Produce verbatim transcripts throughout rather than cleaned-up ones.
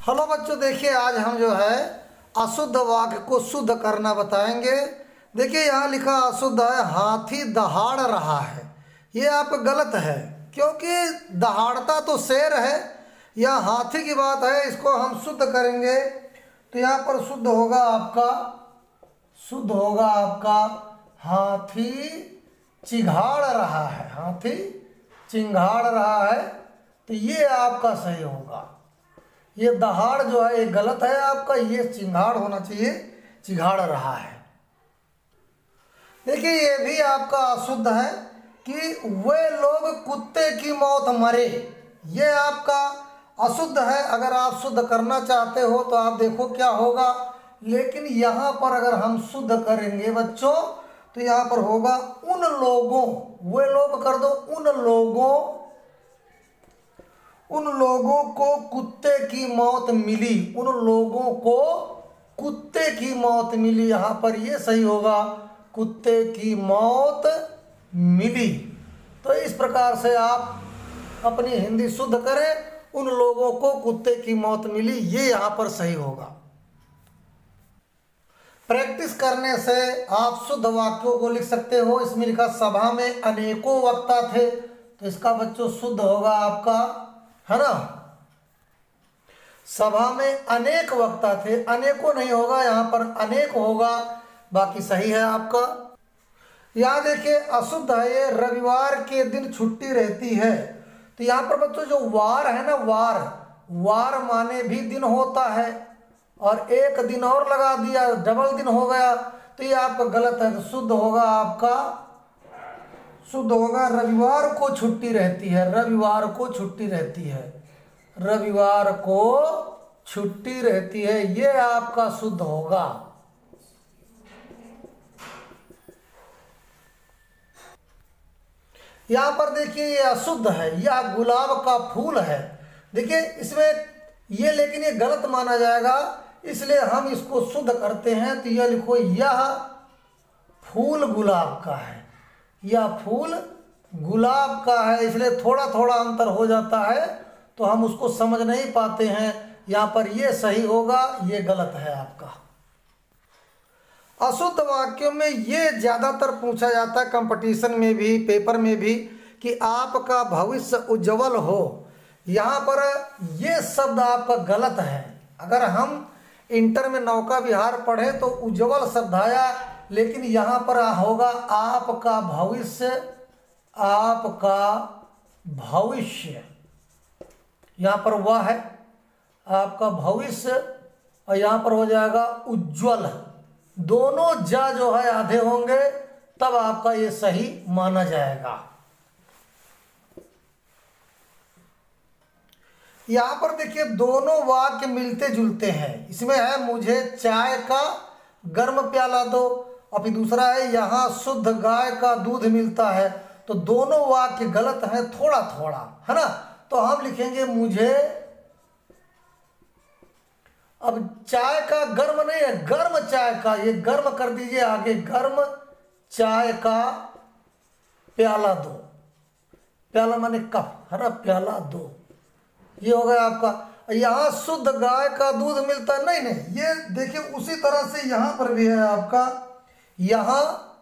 Hello बच्चों, देखिए आज हम जो है अशुद्ध वाक्य को शुद्ध करना बताएंगे। देखिए यहाँ लिखा अशुद्ध है, हाथी दहाड़ रहा है। ये आपका गलत है, क्योंकि दहाड़ता तो शेर है, यह हाथी की बात है। इसको हम शुद्ध करेंगे तो यहाँ पर शुद्ध होगा आपका शुद्ध होगा आपका हाथी चिघाड़ रहा है। हाथी चिंघाड़ रहा है, तो ये आपका सही होगा। ये दहाड़ जो है ये गलत है आपका, ये चिंगाड़ होना चाहिए, चिघाड़ रहा है। देखिए ये भी आपका अशुद्ध है कि वे लोग कुत्ते की मौत मरे। ये आपका अशुद्ध है। अगर आप शुद्ध करना चाहते हो तो आप देखो क्या होगा। लेकिन यहाँ पर अगर हम शुद्ध करेंगे बच्चों तो यहाँ पर होगा उन लोगों, वे लोग कर दो, उन लोगों उन लोगों को कुत्ते की मौत मिली। उन लोगों को कुत्ते की मौत मिली, यहाँ पर ये सही होगा, कुत्ते की मौत मिली। तो इस प्रकार से आप अपनी हिंदी शुद्ध करें, उन लोगों को कुत्ते की मौत मिली, ये यहाँ पर सही होगा। प्रैक्टिस करने से आप शुद्ध वाक्यों को लिख सकते हो। इसमें लिखा सभा में अनेकों वक्ता थे, तो इसका बच्चों शुद्ध होगा आपका, है ना, सभा में अनेक वक्ता थे। अनेकों नहीं होगा, यहाँ पर अनेक होगा, बाकी सही है आपका। यहाँ देखिए अशुद्ध है, ये रविवार के दिन छुट्टी रहती है। तो यहाँ पर बच्चों जो वार है ना, वार वार माने भी दिन होता है, और एक दिन और लगा दिया, डबल दिन हो गया, तो ये आपका गलत है। तो शुद्ध होगा आपका शुद्ध होगा रविवार को छुट्टी रहती है। रविवार को छुट्टी रहती है रविवार को छुट्टी रहती है, ये आपका शुद्ध होगा। यहां पर देखिए ये अशुद्ध है, यह गुलाब का फूल है। देखिए इसमें ये, लेकिन ये गलत माना जाएगा, इसलिए हम इसको शुद्ध करते हैं। तो यह लिखो, यह फूल गुलाब का है, यह फूल गुलाब का है। इसलिए थोड़ा थोड़ा अंतर हो जाता है, तो हम उसको समझ नहीं पाते हैं। यहाँ पर ये सही होगा, ये गलत है आपका। अशुद्ध वाक्यों में ये ज़्यादातर पूछा जाता है कंपटीशन में भी, पेपर में भी, कि आपका भविष्य उज्जवल हो। यहाँ पर ये शब्द आपका गलत है। अगर हम इंटर में नौका विहार पढ़े तो उज्जवल शब्द आया, लेकिन यहाँ पर होगा आपका भविष्य, आपका भविष्य। यहाँ पर वह है आपका भविष्य, और यहाँ पर हो जाएगा उज्ज्वल। दोनों जा जो है आधे होंगे, तब आपका ये सही माना जाएगा। यहाँ पर देखिए दोनों वाक्य मिलते जुलते हैं। इसमें है मुझे चाय का गर्म प्याला दो, और फिर दूसरा है यहाँ शुद्ध गाय का दूध मिलता है। तो दोनों वाक्य गलत हैं थोड़ा थोड़ा, है ना। तो हम लिखेंगे मुझे, अब चाय का गर्म नहीं है, गर्म चाय का, ये गर्म कर दीजिए आगे, गर्म चाय का प्याला दो। प्याला माने कप, है ना, प्याला दो, ये हो गया आपका। यहाँ शुद्ध गाय का दूध मिलता है, नहीं नहीं, ये देखिए उसी तरह से यहाँ पर भी है आपका, यहाँ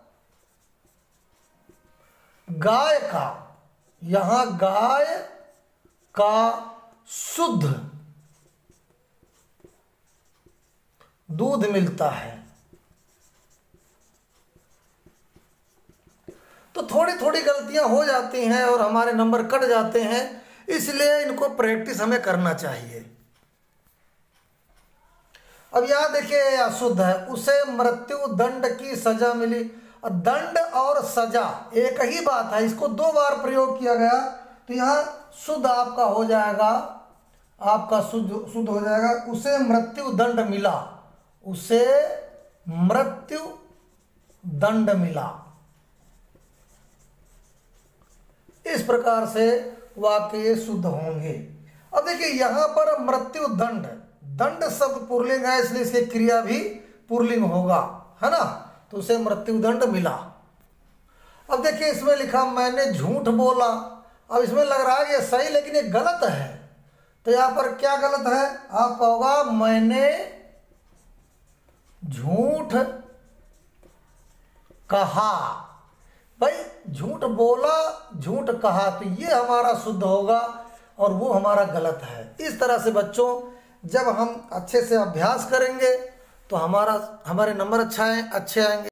गाय का, यहाँ गाय का शुद्ध दूध मिलता है। तो थोड़ी थोड़ी गलतियां हो जाती हैं और हमारे नंबर कट जाते हैं, इसलिए इनको प्रैक्टिस हमें करना चाहिए। अब यहां देखिए अशुद्ध है, उसे मृत्यु दंड की सजा मिली। दंड और सजा एक ही बात है, इसको दो बार प्रयोग किया गया, तो यहाँ शुद्ध आपका हो जाएगा, आपका शुद्ध शुद्ध हो जाएगा उसे मृत्यु दंड मिला, उसे मृत्यु दंड मिला। इस प्रकार से वाक्य शुद्ध होंगे। अब देखिए यहाँ पर मृत्यु दंड, दंड शब्द पुल्लिंग है, इसलिए इसकी क्रिया भी पुल्लिंग होगा, है ना। तो उसे मृत्यु दंड मिला। अब देखिए इसमें लिखा मैंने झूठ बोला। अब इसमें लग रहा है ये सही, लेकिन ये गलत है। तो यहाँ पर क्या गलत है? आपका होगा मैंने झूठ कहा। भाई झूठ बोला, झूठ कहा, तो ये हमारा शुद्ध होगा और वो हमारा गलत है। इस तरह से बच्चों जब हम अच्छे से अभ्यास करेंगे तो हमारा हमारे नंबर अच्छा है अच्छे आएंगे।